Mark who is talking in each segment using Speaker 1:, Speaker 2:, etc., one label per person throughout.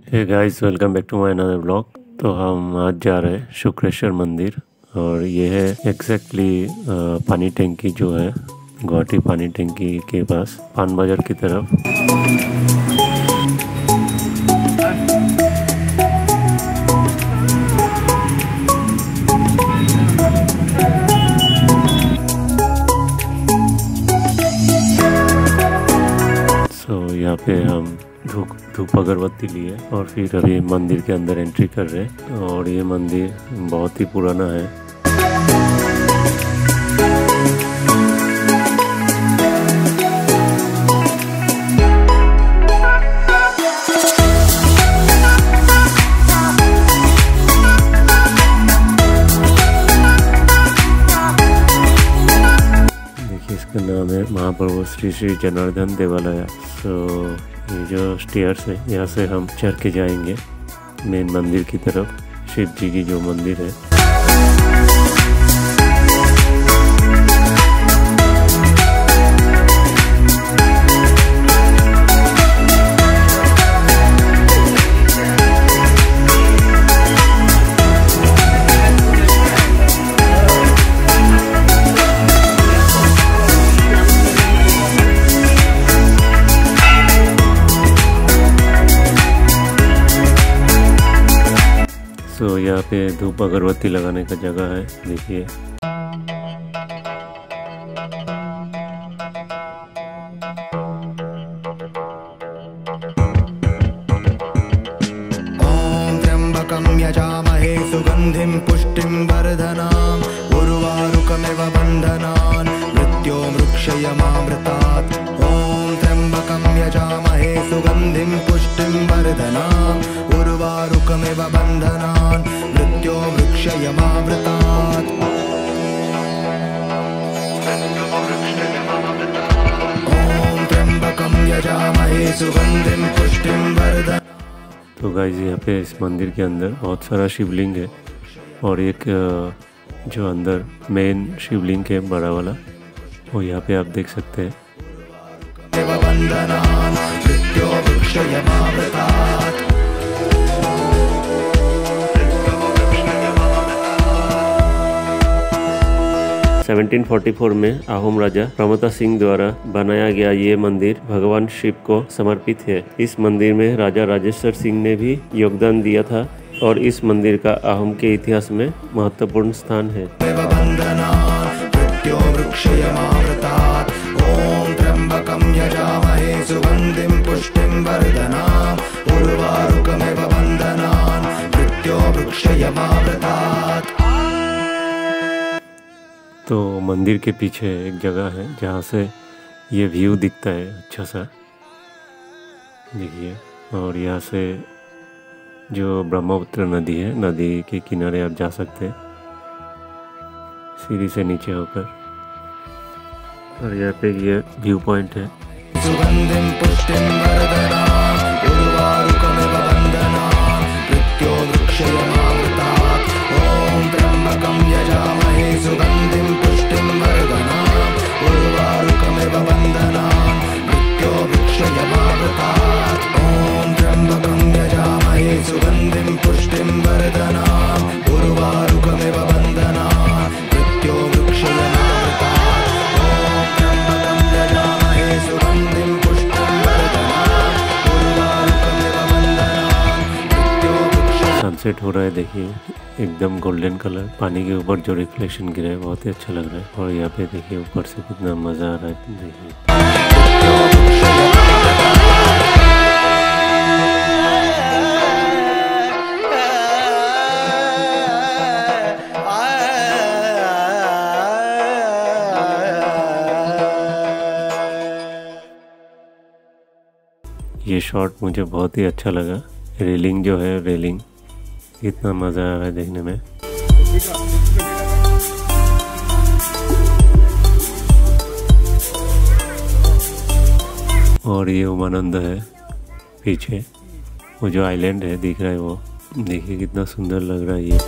Speaker 1: Hey guys, welcome back to my another blog. तो हम आज जा रहे हैं शुक्रेश्वर मंदिर और ये है एग्जैक्टली पानी टंकी जो है गुवाहाटी पानी टंकी के पास पान बाजार की तरफ। यहाँ पे हम धूप अगरबत्ती लिए और फिर अभी मंदिर के अंदर एंट्री कर रहे हैं। और ये मंदिर बहुत ही पुराना है। देखिए, इसका नाम है महाप्रभु श्री श्री जनार्दन देवालय। तो ये जो स्टेयर्स है यहाँ से हम चढ़ के जाएंगे मेन मंदिर की तरफ, शिव जी की जो मंदिर है। तो यहाँ पे धूप अगरबत्ती लगाने का जगह है, देखिए।
Speaker 2: ओम त्र्यंबकं यजामहे सुगंधिं पुष्टिं वर्धनाम् उर्वारुकमिव बन्धनान् मृत्योर्मुक्षयमामृतात्। ओम त्र्यंबकं यजामहे सुगंधिं पुष्टिं वर्धनाम् उर्वारुकमिव बन्धनान् मृत्योर्मुक्षयमामृतात्। ओम त्र्यंबकं यजामहे सुगंधिं पुष्टिं वर्धनान्।
Speaker 1: तो गाइस, यहाँ पे इस मंदिर के अंदर बहुत सारा शिवलिंग है और एक जो अंदर मेन शिवलिंग है बड़ा वाला, वो यहाँ पे आप देख सकते हैं। 1744 में आहूम राजा प्रमता सिंह द्वारा बनाया गया ये मंदिर भगवान शिव को समर्पित है। इस मंदिर में राजा राजेश्वर सिंह ने भी योगदान दिया था और इस मंदिर का आहूम के इतिहास में महत्वपूर्ण स्थान है।
Speaker 2: ओम त्र्यंबकं यजामहे सुगंधिं पुष्टिं वर्धनाम् उर्वारुकमिव बन्धनान् मृत्योर्मुक्षयमामृतात्।
Speaker 1: तो मंदिर के पीछे एक जगह है जहाँ से ये व्यू दिखता है अच्छा सा, देखिए। और यहाँ से जो ब्रह्मपुत्र नदी है, नदी के किनारे आप जा सकते हैं सीढ़ी से नीचे होकर। और यहाँ पे ये व्यू पॉइंट है।
Speaker 2: सुगंधिं पुष्टिं वर्धनाम् उर्वारुकमिव बन्धनान् मृत्योर्मुक्षयमामृतात्। ओम त्र्यंबकं यजामहे सुगंधिं पुष्टिं वर्धनाम् उर्वारुकमिव बन्धनान् मृत्योर्मुक्षयमामृतात्। ओम त्र्यंबकं यजामहे सुगंधिं पुष्टिं वर्धनाम् उर्वारुकमिव बन्धनान् मृत्योर्मुक्षयमामृतात्।
Speaker 1: सनसेट हो रहा है, देखिए, एकदम गोल्डन कलर। पानी के ऊपर जो रिफ्लेक्शन गिरा है बहुत ही अच्छा लग रहा है। और यहाँ पे देखिए ऊपर से कितना मज़ा आ रहा है, देखिए। ये शॉट मुझे बहुत ही अच्छा लगा। रेलिंग जो है, रेलिंग कितना मज़ा आ रहा है देखने में। और ये उमानंद है पीछे, वो जो आइलैंड है दिख रहा है, वो देखिए कितना सुंदर लग रहा है ये।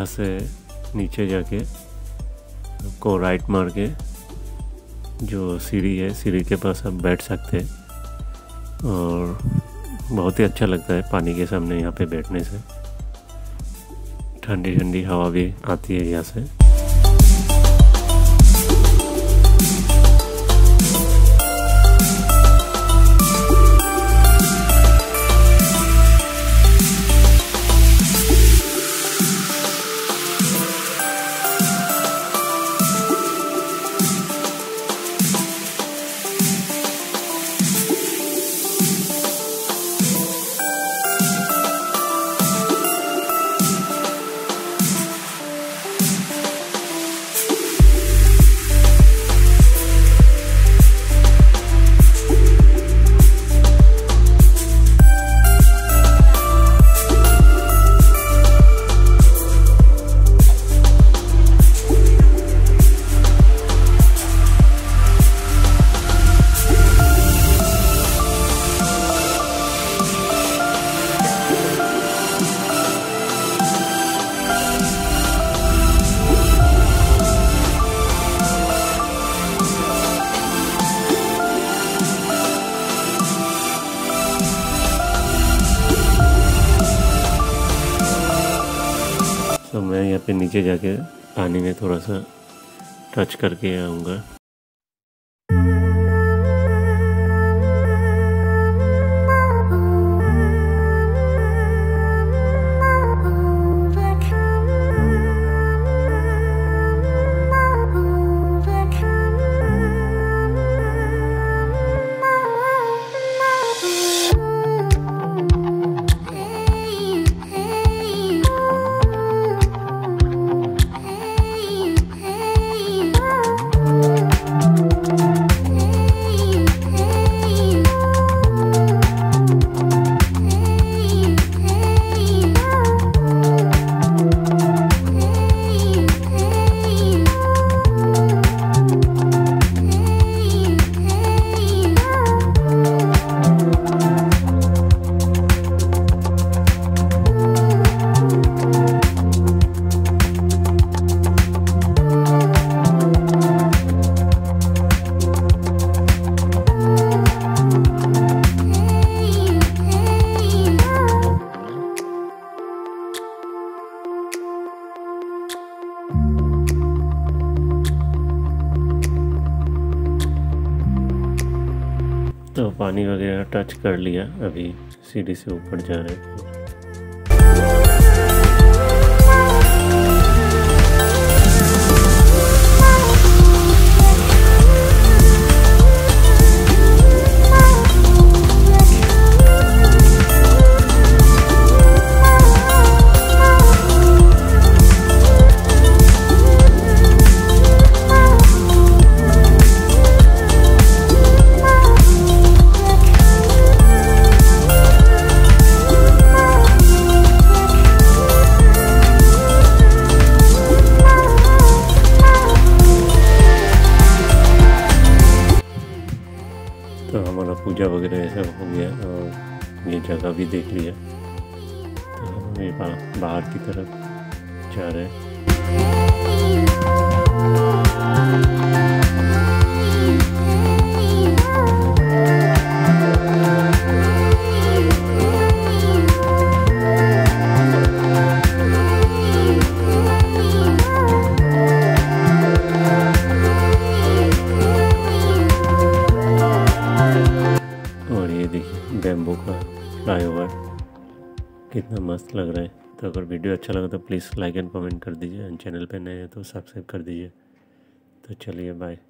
Speaker 1: से नीचे जाके आपको राइट मार के जो सीढ़ी है, सीढ़ी के पास आप बैठ सकते हैं और बहुत ही अच्छा लगता है पानी के सामने यहाँ पे बैठने से। ठंडी ठंडी हवा भी आती है यहाँ से। तो मैं यहाँ पे नीचे जाके पानी में थोड़ा सा टच करके आऊँगा। तो पानी वगैरह टच कर लिया, अभी सीढ़ी से ऊपर जा रहे हैं। तो हमारा पूजा वगैरह ऐसा हो गया और ये जगह भी देख लिया। तो हम ये बाहर की तरफ जा रहे हैं। और ये देखिए बैम्बू का फ्लाईओवर कितना मस्त लग रहा है। तो अगर वीडियो अच्छा लगा तो प्लीज़ लाइक एंड कमेंट कर दीजिए। चैनल पे नए हैं तो सब्सक्राइब कर दीजिए। तो चलिए बाय।